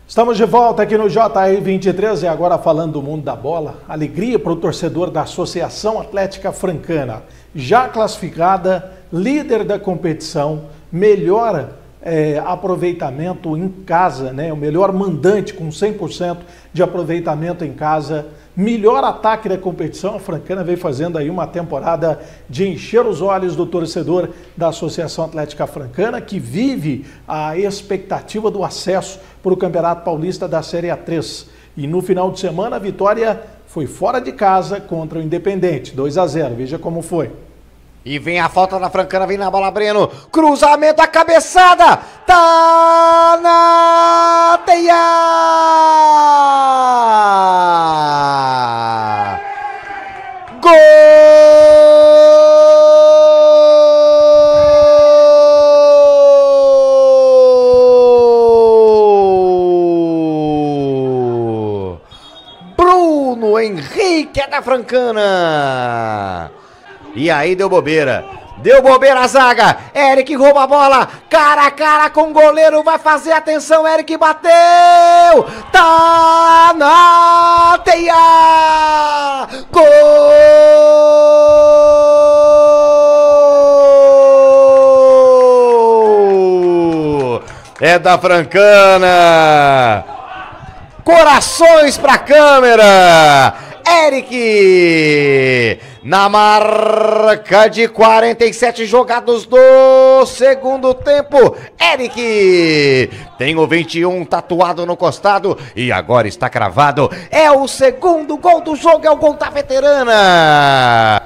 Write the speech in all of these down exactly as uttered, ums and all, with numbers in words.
Estamos de volta aqui no J R vinte e três e agora falando do mundo da bola. Alegria para o torcedor da Associação Atlética Francana. Já classificada, líder da competição, melhor é, aproveitamento em casa, né? O melhor mandante com cem por cento de aproveitamento em casa. Melhor ataque da competição. A Francana vem fazendo aí uma temporada de encher os olhos do torcedor da Associação Atlética Francana, que vive a expectativa do acesso para o Campeonato Paulista da Série A três. E no final de semana a vitória foi fora de casa contra o Independente, dois a zero. Veja como foi. E vem a falta da Francana, vem na bola Breno, cruzamento, a cabeçada, tá na teia! Gol Bruno Henrique é da Francana. E aí deu bobeira, deu bobeira a zaga, Eric rouba a bola, cara a cara com o goleiro, vai fazer, atenção, Eric bateu, tá na teia, gol, é da Francana, corações pra câmera, Eric, na marca de quarenta e sete jogados do segundo tempo, Eric tem o vinte e um tatuado no costado e agora está cravado, é o segundo gol do jogo, é o gol da veterana.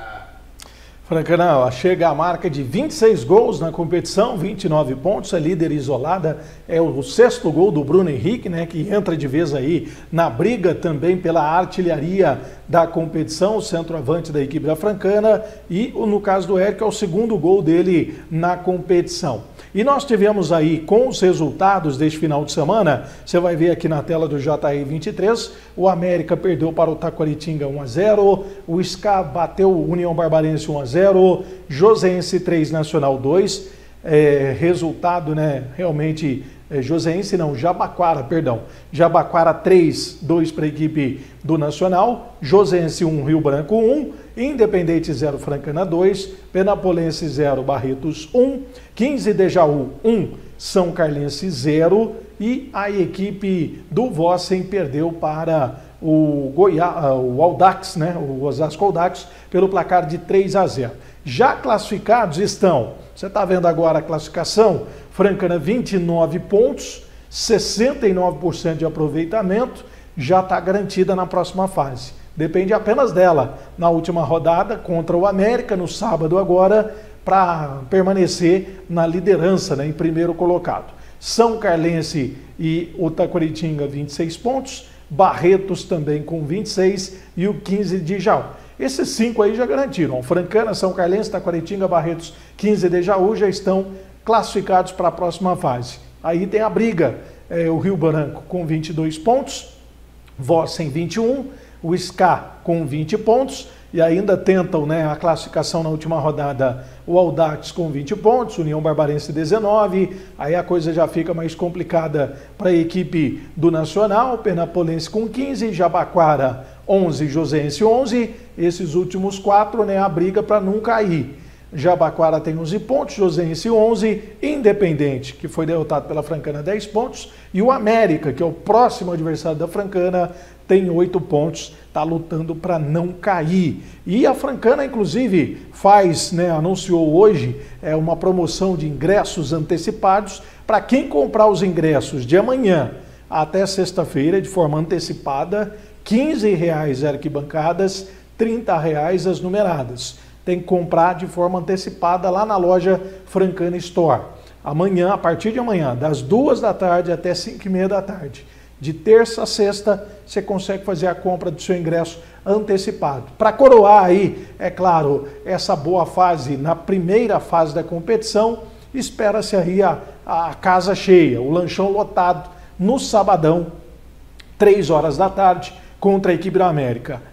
Francana chega à marca de vinte e seis gols na competição, vinte e nove pontos, é líder isolada, é o sexto gol do Bruno Henrique, né, que entra de vez aí na briga também pela artilharia da competição, o centroavante da equipe da Francana, e no caso do Eric é o segundo gol dele na competição. E nós tivemos aí, com os resultados deste final de semana, você vai ver aqui na tela do J R vinte e três, o América perdeu para o Taquaritinga um a zero, o S C A bateu o União Barbarense um a zero, Joseense três, Nacional dois, é, resultado, né, realmente, é, Joseense não, Jabaquara, perdão, Jabaquara três, dois para a equipe do Nacional, Joseense um, Rio Branco um, Independente zero, Francana dois, Penapolense zero, Barretos um, quinze de Jaú um, São Carlense zero e a equipe do Vossen perdeu para o, Goiá, o Audax, né, o Osasco Audax, pelo placar de três a zero. Já classificados estão, você está vendo agora a classificação, Francana vinte e nove pontos, sessenta e nove por cento de aproveitamento, já está garantida na próxima fase. Depende apenas dela na última rodada contra o América, no sábado agora, para permanecer na liderança, né, em primeiro colocado. São Carlense e o Taquaritinga vinte e seis pontos, Barretos também com vinte e seis e o quinze de Jaú. Esses cinco aí já garantiram. Francana, São Carlense, Taquaritinga, Barretos, quinze de Jaú já estão classificados para a próxima fase. Aí tem a briga, é, o Rio Branco com vinte e dois pontos, Vossen vinte e um, o S C A com vinte pontos e ainda tentam, né, a classificação na última rodada o Audax com vinte pontos, União Barbarense dezenove, aí a coisa já fica mais complicada para a equipe do Nacional, Penapolense com quinze, Jabaquara onze, Joseense onze, esses últimos quatro, né, a briga para não cair. Jabaquara tem onze pontos, Joseense onze, Independente, que foi derrotado pela Francana, dez pontos, e o América, que é o próximo adversário da Francana, tem oito pontos, está lutando para não cair. E a Francana, inclusive, faz, né, anunciou hoje é, uma promoção de ingressos antecipados para quem comprar os ingressos de amanhã até sexta-feira, de forma antecipada, quinze reais arquibancadas, trinta reais as numeradas. Tem que comprar de forma antecipada lá na loja Francana Store. Amanhã, a partir de amanhã, das duas da tarde até cinco e meia da tarde. De terça a sexta, você consegue fazer a compra do seu ingresso antecipado. Para coroar aí, é claro, essa boa fase na primeira fase da competição, espera-se aí a, a casa cheia, o lanchão lotado no sabadão, três horas da tarde, contra a equipe do América.